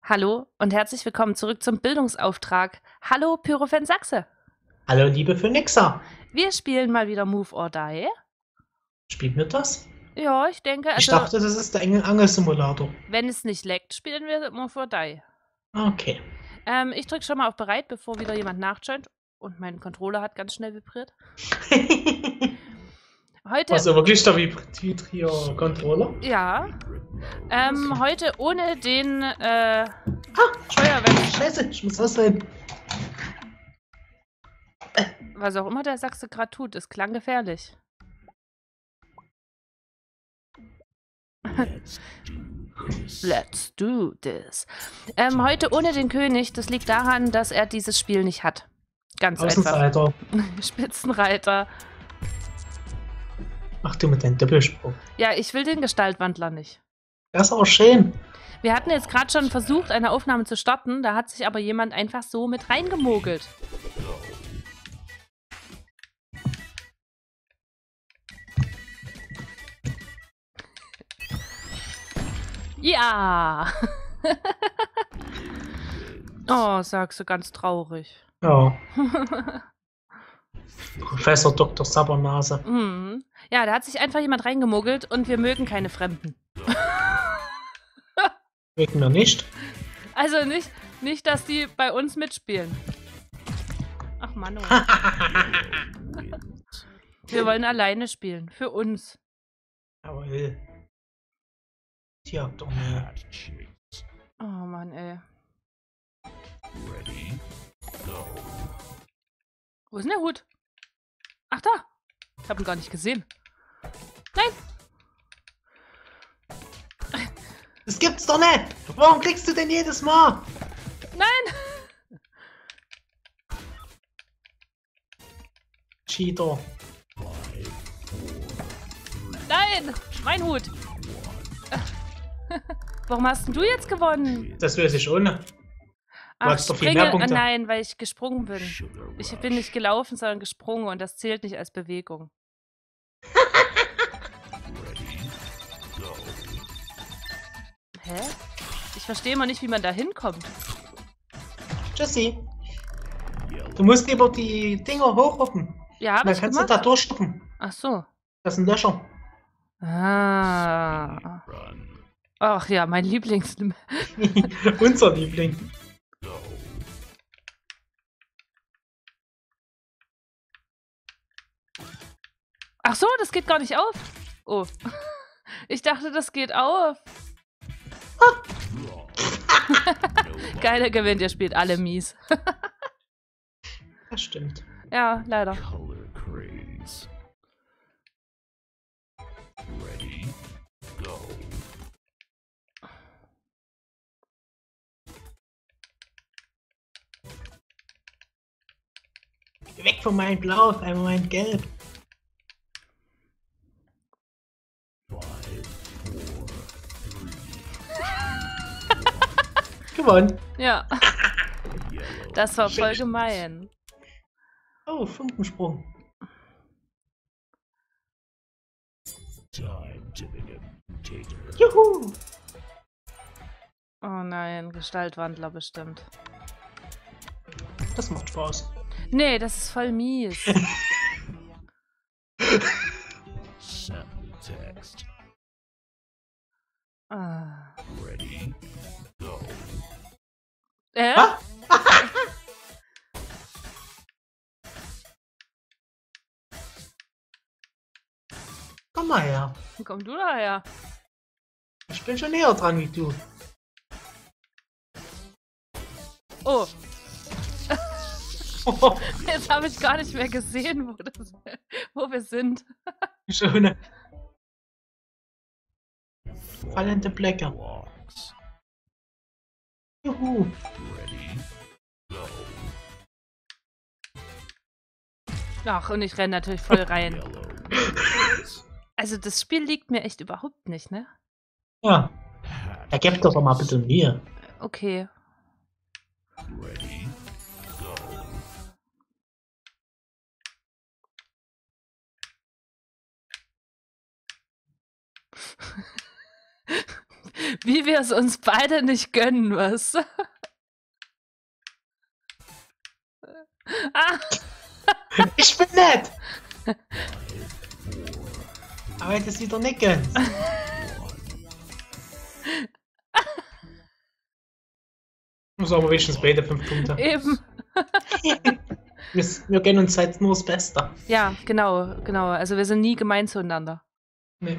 Hallo und herzlich willkommen zurück zum Bildungsauftrag. Hallo Pyrofen Sachse. Hallo, liebe Phoenixa. Wir spielen mal wieder Move or Die. Spielt mir das? Ja, ich denke, Ich also dachte, das ist der Angel-Simulator. wenn es nicht leckt, spielen wir Move or Die. Okay. Ich drücke schon mal auf Bereit, bevor wieder jemand nachjoint. Und mein Controller hat ganz schnell vibriert. Heute, Also wirklich der Vibrio-Controller? ja, heute ohne den Ah, Scheiße, ich muss ausreden. Was auch immer der Sachse gerade tut, es klang gefährlich. Let's do this. Heute ohne den König, das liegt daran, dass er dieses Spiel nicht hat. Ganz einfach. Außenseiter. Spitzenreiter. Ach du mit deinem Doppelsprung. Ja, ich will den Gestaltwandler nicht. Das ist aber schön. Wir hatten jetzt gerade schon versucht, eine Aufnahme zu starten, da hat sich aber jemand einfach so mit reingemogelt. Ja! Oh, sagst du ganz traurig. Ja. Professor Dr. Sabbernase. Mhm. Ja, da hat sich einfach jemand reingemogelt und wir mögen keine Fremden. Mögen wir nicht. Also nicht, dass die bei uns mitspielen. Ach Mann. Oh. Wir wollen alleine spielen. Für uns. Jawohl. Tja, doch ne. Oh Mann, ey. Wo ist denn der Hut? Ach, da. Ich hab ihn gar nicht gesehen. Nein. Das gibt's doch nicht. Warum kriegst du denn jedes Mal? Nein. Cheater. Nein. Mein Hut. Warum hast denn du jetzt gewonnen? Das weiß ich ohne. Ach, hast doch viel mehr Punkte. Nein, weil ich gesprungen bin. Ich bin nicht gelaufen, sondern gesprungen und das zählt nicht als Bewegung. Hä? Ich verstehe mal nicht, wie man da hinkommt. Tschüssi. Du musst lieber die Dinger hochhoppen. Ja, hab Dann ich kannst gemacht. du da durchstoppen. Ach so. Das sind Löcher. Ah. Ach ja, mein Lieblings... Unser Liebling. Ach so, das geht gar nicht auf. Oh. Ich dachte, das geht auf. Geiler gewinnt, ihr spielt alle mies. Das stimmt. Ja, leider. Weg von meinem Blau, auf einmal mein Gelb. Gewonnen. Ja. Das war voll gemein. Oh, Funkensprung. Juhu! Oh nein, Gestaltwandler bestimmt. Das macht Spaß. Nee, das ist voll mies. Ah. Ah? Komm mal her. Komm du daher. Ich bin schon näher dran wie du. Oh. Jetzt habe ich gar nicht mehr gesehen, wo wir sind. Schöne. Fallende Blecke. Juhu. Ach, und ich renne natürlich voll rein. Also das Spiel liegt mir echt überhaupt nicht, ne? Ja. Da gebt doch mal ein bisschen Mühe. Okay. Wie wir es uns beide nicht gönnen, was? Ah, Ich bin nett! Aber wenn du es wieder nicht gönnst. Muss aber wenigstens beide 5 Punkte. eben. Wir gönnen uns halt nur das Beste. Ja, genau, genau. Also wir sind nie gemein zueinander. Nee.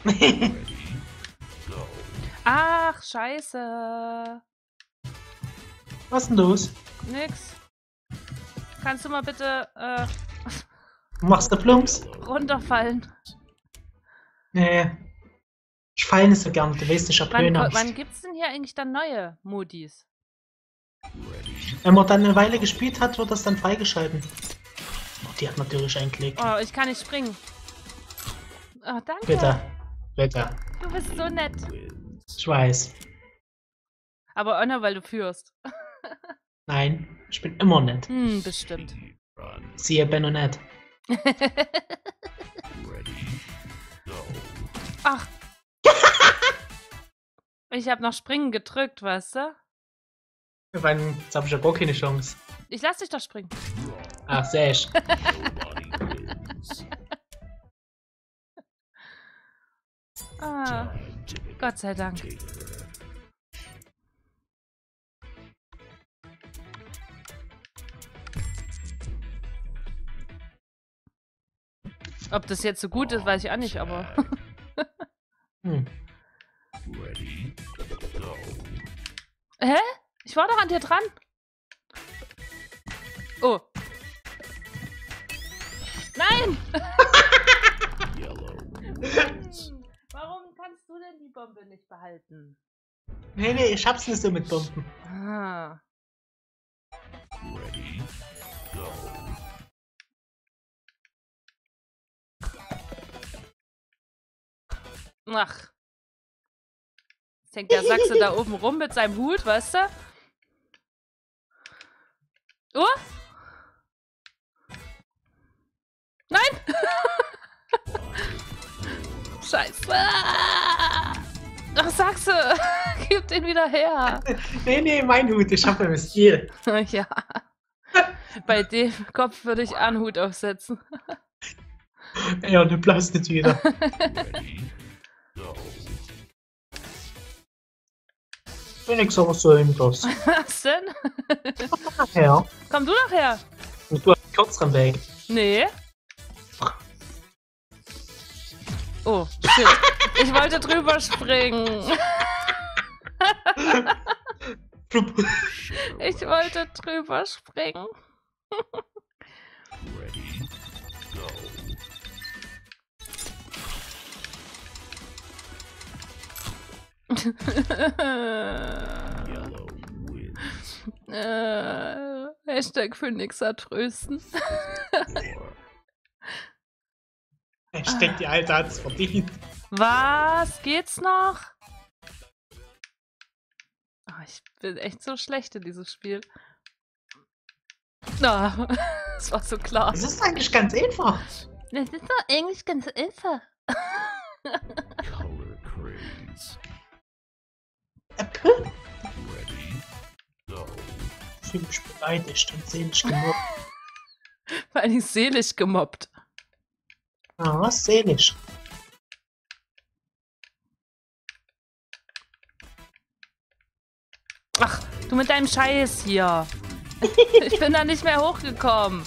Ach, scheiße. Was ist denn los? Nix. Kannst du mal bitte Machst du Plumps? runterfallen? Nee. Ich fall nicht so gern, du weißt, ich hab Wann Höhenangst. gibt's denn hier eigentlich dann neue Modis? Wenn man dann eine Weile gespielt hat, wird das dann freigeschalten. Oh, die hat natürlich einen Klick. Oh, ich kann nicht springen. Oh, danke. Bitte. Bitte. Du bist so nett. Ich weiß. Aber auch nur, weil du führst. Nein, ich bin immer nett. Hm, bestimmt. Siehe Ben und Ned. Ach. Ich habe noch springen gedrückt, weißt du? Jetzt hab ich ja gar keine Chance. Ich lass dich doch springen. Ach, sehr ich. Ah, Gott sei Dank. Ob das jetzt so gut ist, weiß ich auch nicht, aber... Hä? Ich war doch an dir dran. Oh. Nein! Warum kannst du denn die Bombe nicht behalten? Nee, nee, ich hab's nicht so mit Bomben. Ah. Ach. Jetzt hängt der Sachse da oben rum mit seinem Hut, weißt du? Oh! Nein! Scheiße! Ach, Sachse! Gib den wieder her! Nee, nee, mein Hut, ich hab im Stil. Ja. Bei dem Kopf würde ich einen Hut aufsetzen. Ja, du bleibst nicht wieder. Bin ich aber so irgendwas. Was denn? Ja. Komm du doch her! Und du hast einen kürzeren Weg. Nee. Oh, shit. Ich wollte drüber springen. Flup. Ich wollte drüber springen. Hashtag Phoenixer trösten. Ich denke, die Alte hat's verdient. Was? Geht's noch? Oh, ich bin echt so schlecht in diesem Spiel. Ah, das war so klar. Es ist eigentlich ganz einfach. Das ist doch eigentlich ganz einfach. Ich fühle mich beleidigt und seelisch gemobbt. Weil ich seelisch gemobbt. Ah, was seelisch? Ach, du mit deinem Scheiß hier. Ich bin da nicht mehr hochgekommen.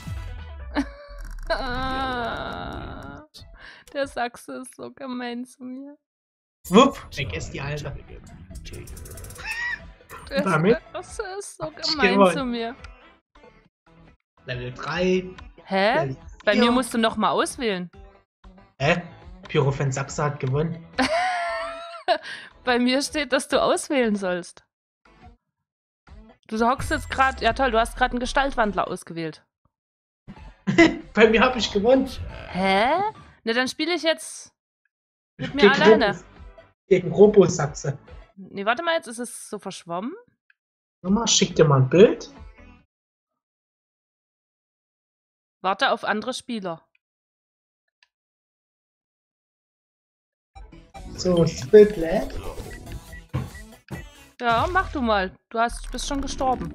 Der Sachse ist so gemein zu mir. Wupp, weg ist die Alte. Der Damit? Sachse ist so Ich gemein gewonnen. zu mir. Level 3. Hä? Level Bei 4. mir musst du noch mal auswählen. Hä? Pyrofan Sachse hat gewonnen. Bei mir steht, dass du auswählen sollst. Du hockst jetzt gerade... Ja toll, du hast gerade einen Gestaltwandler ausgewählt. Bei mir habe ich gewonnen. Hä? Na, dann spiele ich jetzt mit mir alleine. Gegen Robo-Sachse. Nee, warte mal, jetzt ist es so verschwommen. Nochmal, schick dir mal ein Bild. Warte auf andere Spieler. So, das Bild lädt. Ja, mach du mal. Bist schon gestorben.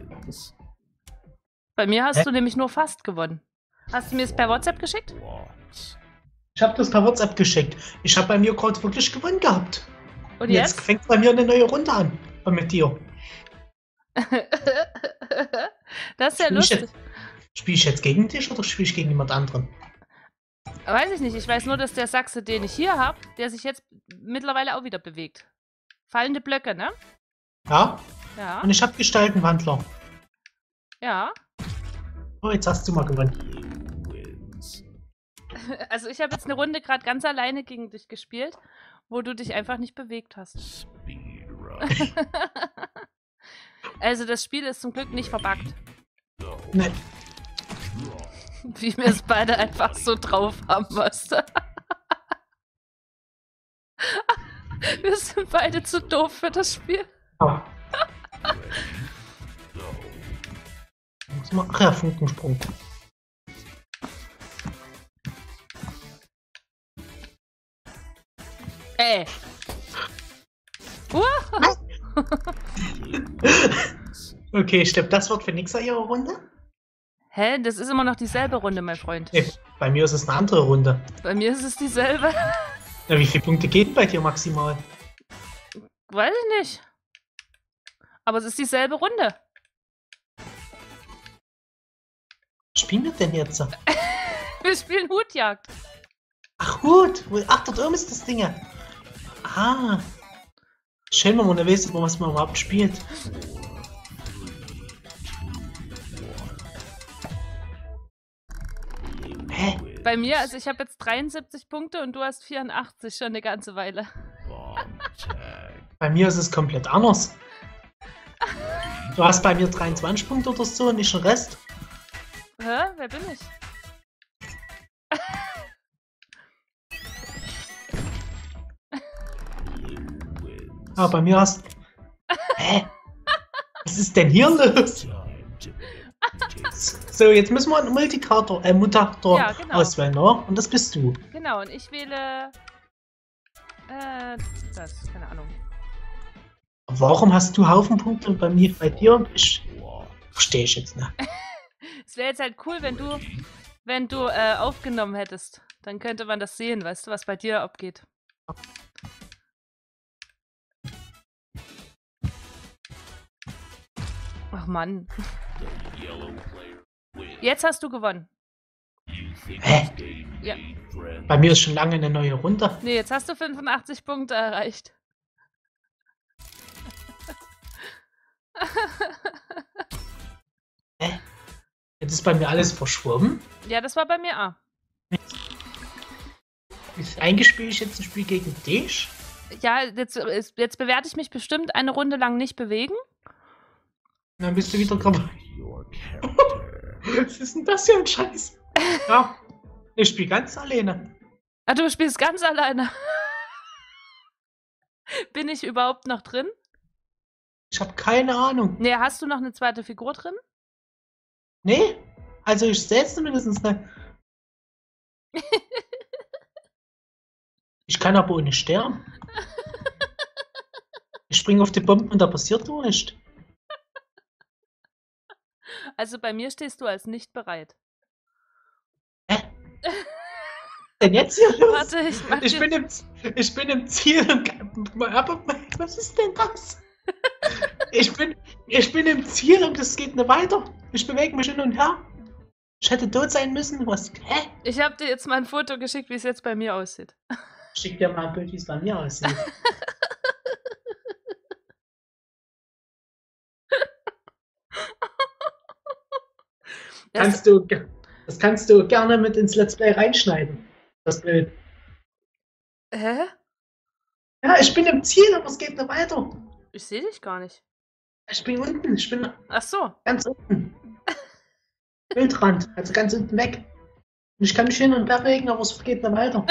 Bei mir hast du nämlich nur fast gewonnen. Hast du mir es per WhatsApp geschickt? Ich habe das per WhatsApp geschickt. Ich habe bei mir gerade wirklich gewonnen gehabt. Und Jetzt jetzt? fängt bei mir eine neue Runde an. Mit dir. Das ist ja lustig. Spiele ich jetzt gegen dich oder spiele ich gegen jemand anderen? Weiß ich nicht. Ich weiß nur, dass der Sachse, den ich hier habe, der sich jetzt mittlerweile auch wieder bewegt. Fallende Blöcke, ne? Ja. Ja. Und ich habe Gestaltenwandler. Ja. Oh, jetzt hast du mal gewonnen. Also ich habe jetzt eine Runde gerade ganz alleine gegen dich gespielt, wo du dich einfach nicht bewegt hast. Also das Spiel ist zum Glück nicht verbuggt. Nee. Wie wir es beide einfach so drauf haben, weißt du? Wir sind beide zu doof für das Spiel. Oh. Ach ja, Funkensprung. Ey. Okay, stimmt. Das wird für nix ihre Runde? Hä? Das ist immer noch dieselbe Runde, mein Freund. Nee, bei mir ist es eine andere Runde. Bei mir ist es dieselbe. Na, wie viele Punkte gehen bei dir maximal? Weiß ich nicht. Aber es ist dieselbe Runde. Was spielen wir denn jetzt? Wir spielen Hutjagd. Ach, Hut. Ach, dort oben ist das Ding. Ah. Schön, wenn man da weiß, was man überhaupt spielt. Hä? Bei mir, also ich habe jetzt 73 Punkte und du hast 84 schon eine ganze Weile. Bei mir ist es komplett anders. Du hast bei mir 23 Punkte oder so und nicht den Rest. Hä? Wer bin ich? Ah, bei mir hast... Hä? Was ist denn hier los? So, jetzt müssen wir einen Mutator Ja, genau. auswählen, ne? Und das bist du. Genau, und ich wähle... das, keine Ahnung. Warum hast du Haufen Punkte und bei mir, bei dir und ich... Verstehe ich jetzt nicht. Es wäre jetzt halt cool, wenn du aufgenommen hättest. Dann könnte man das sehen, weißt du, was bei dir abgeht. Ach Mann. Jetzt hast du gewonnen. Hä? Ja. Bei mir ist schon lange eine neue Runde. Nee, jetzt hast du 85 Punkte erreicht. Hä? Jetzt ist bei mir alles verschwommen. Ja, das war bei mir auch. Eigentlich spiele ich jetzt ein Spiel gegen dich. Ja, jetzt bewerte ich mich bestimmt eine Runde lang nicht bewegen. Und dann bist du wieder kaputt. Was ist denn das für ein Scheiß? Ja, ich spiele ganz alleine. Ah, du spielst ganz alleine. Bin ich überhaupt noch drin? Ich habe keine Ahnung. Nee, hast du noch eine zweite Figur drin? Nee, also ich sehe es zumindest nicht. Ich kann aber ohne sterben. Ich springe auf die Bomben und da passiert doch nichts. Also bei mir stehst du als nicht bereit. Hä? Denn jetzt hier los? Warte, ich bin im Ziel. Aber was ist denn das? Ich bin im Ziel und es geht nicht weiter. Ich bewege mich hin und her. Ich hätte tot sein müssen. Was? Hä? Ich habe dir jetzt mal ein Foto geschickt, wie es jetzt bei mir aussieht. Schick dir mal ein Bild, wie es bei mir aussieht. Das kannst du gerne mit ins Let's Play reinschneiden. Das Bild. Hä? Ja, ich bin im Ziel, aber es geht nicht weiter. Ich sehe dich gar nicht. Ich bin unten. Ich bin Ach so. ganz unten. Bildrand, also ganz unten weg. Und ich kann mich hin und her bewegen, aber es geht nicht weiter.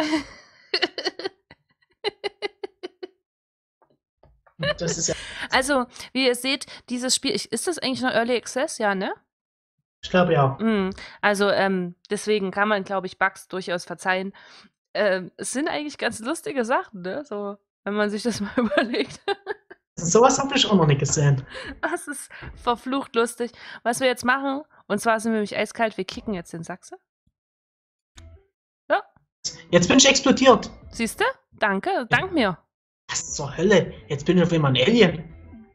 Das ist ja, Also, wie ihr seht, dieses Spiel, ist das eigentlich noch Early Access? Ja, ne? ich glaube ja. Also, deswegen kann man, glaube ich, Bugs durchaus verzeihen. Es sind eigentlich ganz lustige Sachen, ne? So, wenn man sich das mal überlegt. Sowas habe ich auch noch nicht gesehen. Das ist verflucht lustig. Was wir jetzt machen, und zwar sind wir nämlich eiskalt, wir kicken jetzt den Sachse. Ja, Jetzt bin ich explodiert. siehst du? Danke, dank mir. Was zur Hölle? Jetzt bin ich auf einmal ein Alien.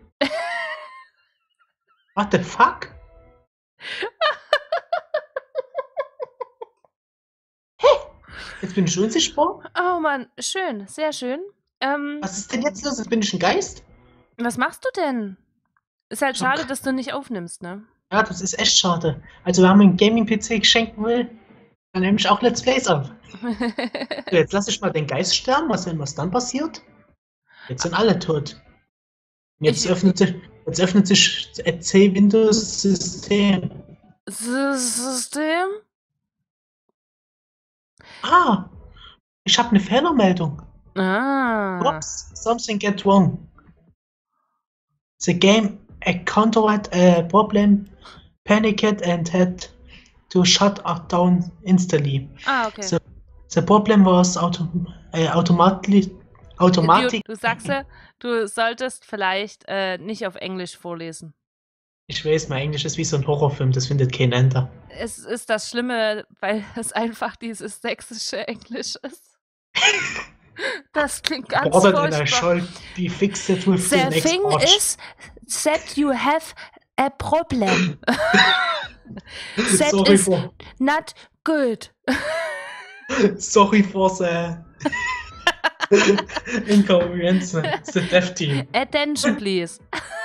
What the fuck? Hä? Jetzt bin ich unsichtbar? Oh Mann, schön, sehr schön. Was ist denn jetzt los? Jetzt bin ich ein Geist? Was machst du denn? Ist halt Schock. schade, dass du nicht aufnimmst, ne? Ja, das ist echt schade. Also, wenn man einen Gaming-PC geschenken will, dann nehme ich auch Let's Plays auf. So, jetzt lasse ich mal den Geist sterben. Mal sehen, was dann passiert. Jetzt sind alle tot. Jetzt öffnet sich C-Windows-System. System? Ah, ich habe eine Fehlermeldung. Ah. Oops, something get wrong. The game encountered a problem, panicked and had to shut down instantly. Ah, okay. The problem was automatic. Du sagst ja, du solltest vielleicht nicht auf Englisch vorlesen. Ich weiß, mein Englisch ist wie so ein Horrorfilm, das findet kein Ende. Es ist das Schlimme, weil es einfach dieses sächsische Englisch ist. Das klingt ganz furchtbar. Be fixed it with the thing is that you have a problem. That Sorry is for, not good. sorry for the inconvenience. It's the dev team. Attention, please.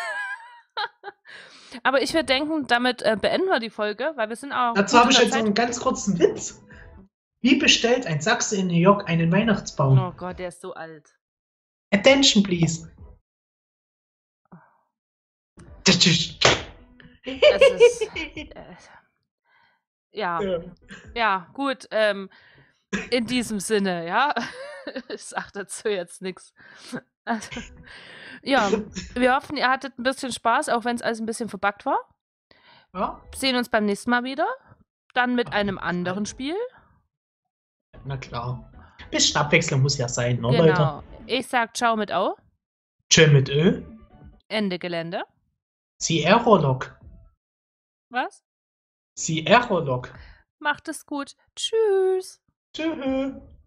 Aber ich würde denken, damit beenden wir die Folge, weil wir sind auch. Dazu habe ich jetzt noch einen ganz kurzen Witz. Wie bestellt ein Sachse in New York einen Weihnachtsbaum? Oh Gott, der ist so alt. Attention, please. Das ist. Ja. Ja, gut. In diesem Sinne, ja. Ich sag dazu jetzt nichts. Also, ja, wir hoffen, ihr hattet ein bisschen Spaß, auch wenn es alles ein bisschen verbuggt war. Ja? Sehen uns beim nächsten Mal wieder. Dann mit einem anderen Spiel. Na klar. Bisschen Abwechslung muss ja sein, ne, Genau. Leute? Ich sag ciao mit Au. Tschö mit Ö. Ende Gelände. Sie Aerolog. Was? Sie Aerolog. Macht es gut. Tschüss. Tschö.